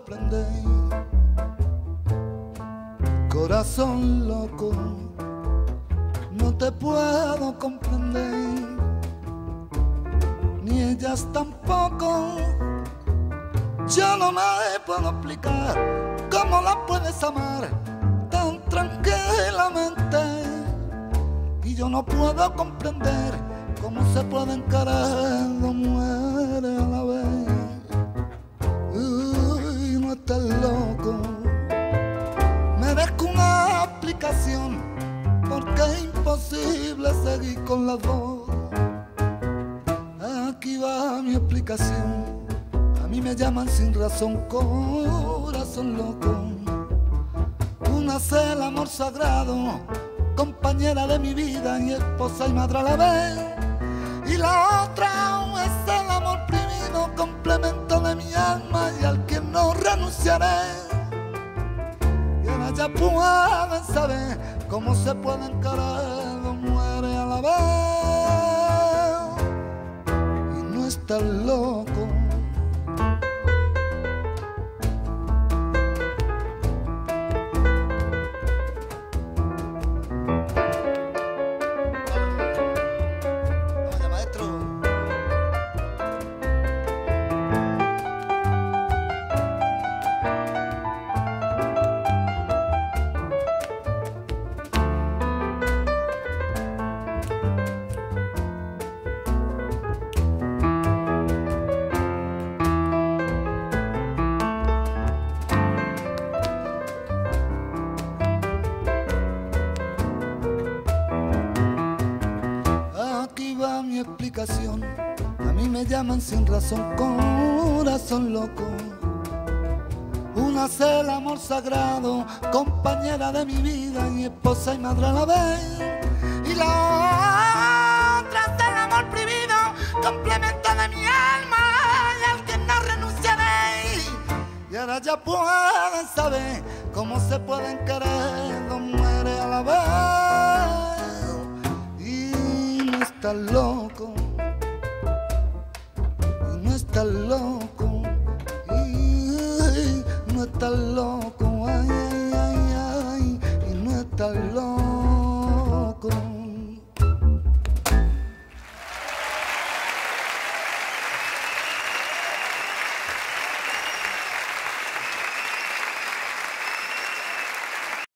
comprender. Corazón loco, no te puedo comprender, ni ellas tampoco. Yo no me puedo explicar cómo la puedes amar tan tranquilamente, y yo no puedo comprender cómo se pueden querer dos mujeres a la vez. Uy, no estás loco, merezco una explicación, porque es imposible seguir con las dos. Aquí va mi explicación. A mí me llaman sin razón corazón loco. Una es el amor sagrado, compañera de mi vida y esposa y madre a la vez. Y la otra es el amor prohibido, complemento de mi alma y al que no renunciaré. Y ahora ya pueden saber cómo se pueden querer dos mujeres a la vez. Y no estás loco. Mi explicación. A mí me llaman sin razón corazón loco. Una es el amor sagrado, compañera de mi vida y esposa y madre a la vez. Y la otra es el amor prohibido, complemento de mi alma y al que no renunciaré. Y ahora ya pueden saber cómo se pueden querer dos mujeres a la vez. No estás loco, y no estás loco, y no estás loco, ay, ay, ay, ay, y no estás loco.